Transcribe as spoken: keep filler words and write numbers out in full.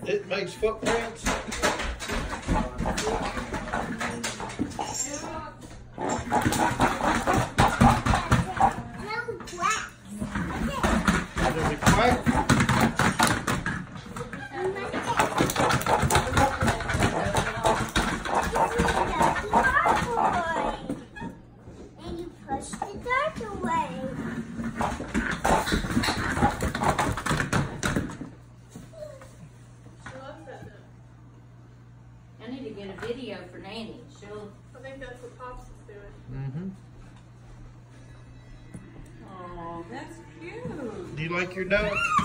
It makes footprints. Does it quack? And you push the dirt away. I need to get a video for Nanny. She'll. I think that's what Pops is doing. Mm-hmm. Oh, that's cute. Do you like your duck?